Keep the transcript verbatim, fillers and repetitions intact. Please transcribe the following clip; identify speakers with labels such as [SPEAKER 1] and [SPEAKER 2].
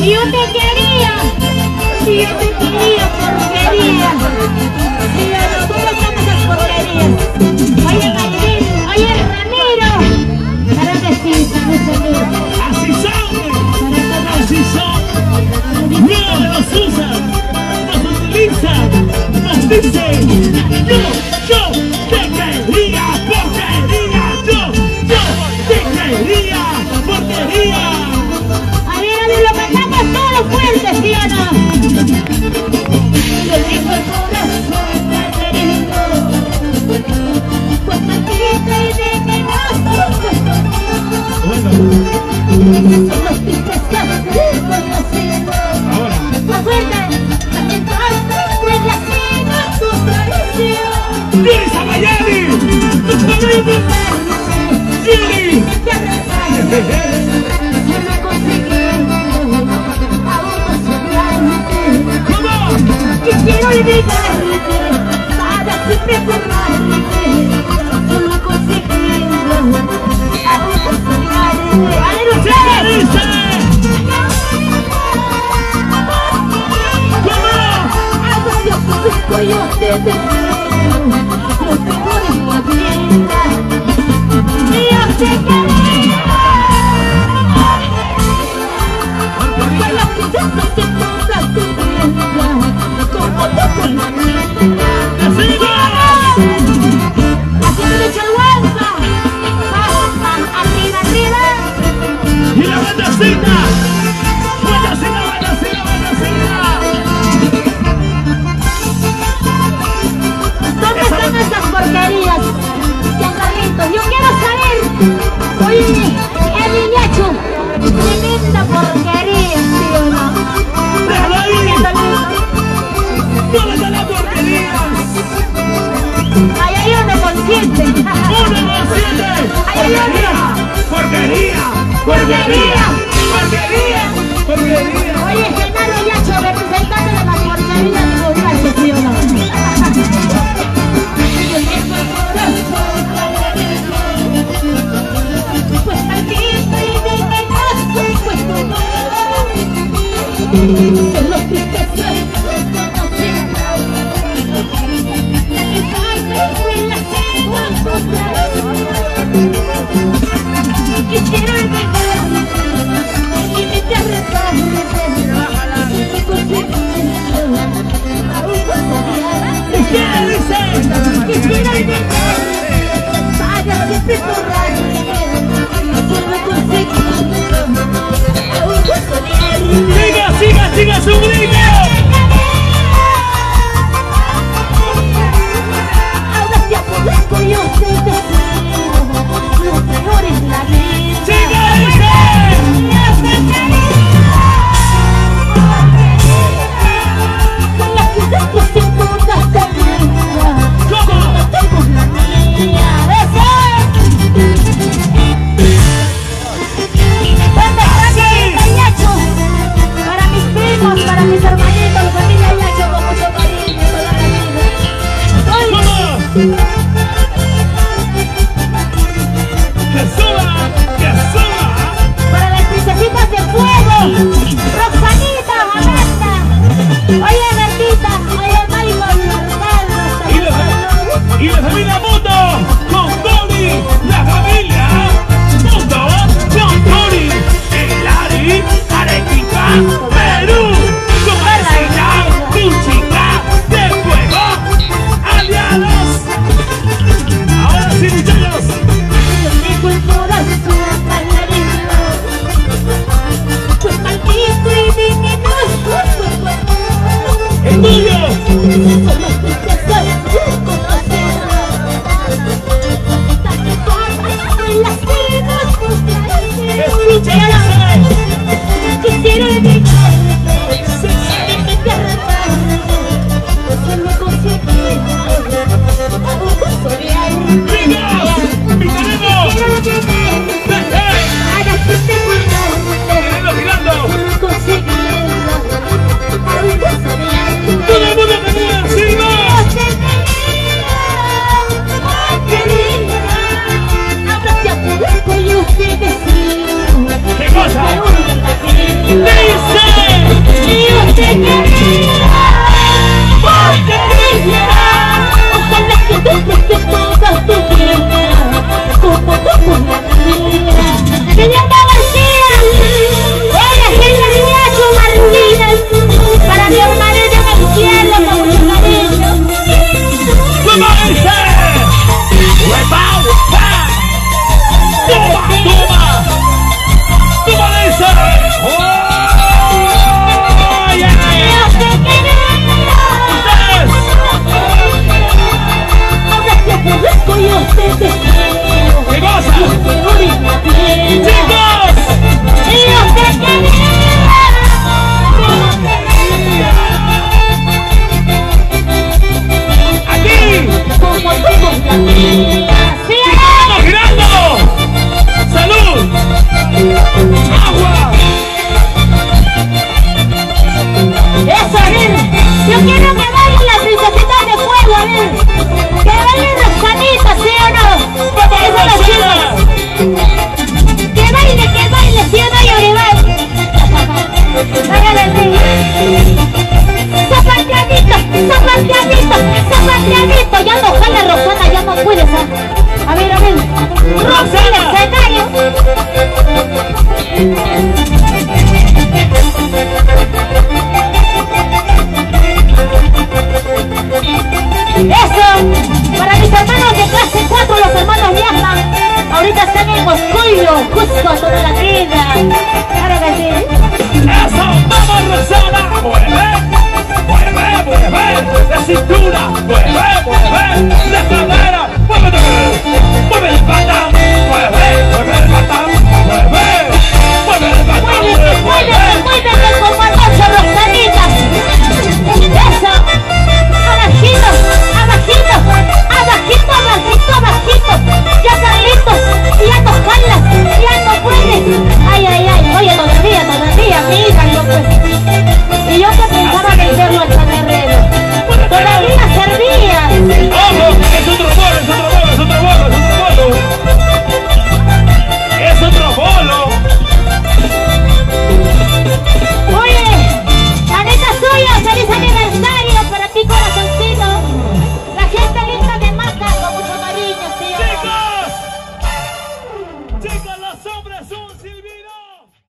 [SPEAKER 1] Y yo te quería, y yo te quería, porquería. Y a los dos estamos esas porquerías. Oye, Maribel, oye, Ramiro. Claro que sí, sabes, amigo.
[SPEAKER 2] Así son, así son. No los usan, los utilizan, nos dicen. Yo, yo te quería, porquería. Yo, yo te quería, porquería.
[SPEAKER 1] A ver, a ver, lo cantamos todos fuertes, ¿sí o no? Yo tengo el corazón malherido, pues partiste y de que no sos
[SPEAKER 2] Bueno.
[SPEAKER 1] los tristes que has conocido.
[SPEAKER 2] Ahora.
[SPEAKER 1] Más fuerte, entonces pues la sigo tu traición.
[SPEAKER 2] ¡Yuri Sabayani!
[SPEAKER 1] Quiero invitarte,
[SPEAKER 2] ¡Yuri!
[SPEAKER 1] te abrazaré. Solo consiguiendo aún más
[SPEAKER 2] ¿Cómo?
[SPEAKER 1] Quisiera olvidarte para siempre borrarte, solo consiguiendo aún consolidarte. ¡A ver ustedes! Algo de poco yo te deseo, lo mejor en la vida, y yo te quería. Por lo que yo no te toca tu vida, como tú con la mía. Así me echa el hueso. Arriba, arriba.
[SPEAKER 2] ¡Y la bandacita! ¡Bandacita, bandacita, bandacita!
[SPEAKER 1] ¿Dónde están esas porquerías? Ya, Carlitos, yo quiero saber. Oye, el niñacho, tremenda porquería, ¿sí o no?
[SPEAKER 2] ¡Déjalo ahí!
[SPEAKER 1] ¿Dónde
[SPEAKER 2] están las porquerías?
[SPEAKER 1] Ahí hay uno consciente.
[SPEAKER 2] ¡Uno, dos, siete!
[SPEAKER 1] Ahí hay otro.
[SPEAKER 2] ¡Porquería! ¡Porquería! ¡Porquería! ¡Porquería!
[SPEAKER 1] Oye, Genaro Yacho, representante de las porquerías de Borracho, ¿sí o no? Pues partiste y de que no sé, pues tu dolor. Son los tristes que conocen. La que parte fue la quisiera olvidarte y me te arrebatarte. Quisiera olvidarte para siempre borrarte, solo conseguir aún consolidarte.
[SPEAKER 2] ¡Siga, siga, siga su brillo!
[SPEAKER 1] Ahora te apodezco, yo te deseo lo mejor en la vida.
[SPEAKER 2] ¡Siga, dice!
[SPEAKER 1] Con las que después te todas te vida.
[SPEAKER 2] ¿Cómo?
[SPEAKER 1] No tengo la mía. ¡Ese! ¿Dónde está mi Yacho? Para mis primos, para mis hermanitos, familia Yacho, con mucho cariño toda la vida.
[SPEAKER 2] ¿Cómo? ¡Que suba! ¡Que suba!
[SPEAKER 1] Para las princesitas de fuego, Roxanita, Amanda. Oye, Bertita, oye, Michael,
[SPEAKER 2] Y la, y la familia Mundo con Tony, la familia Mundo con Tony, Elari, Arequipa, Perú, con Marcela, tu chica de fuego, aliados. Ahora sí, muchachos.
[SPEAKER 1] yo tengo el corazón malherido, pues maldito y de que no soy tu amor.
[SPEAKER 2] ¡El tuyo!
[SPEAKER 1] Solo tristeza de conocerlo, tan importa en las vidas tus traiciones.
[SPEAKER 2] ¡Escucha!
[SPEAKER 1] Quisiera olvidar Adrianito, ya no jala Rosana, ya no puedes. A ver, a ver. Rompe el escenario. Eso, para mis hermanos de clase cuatro, los hermanos viajan. Ahorita están en Moscú, Cusco, toda la vida.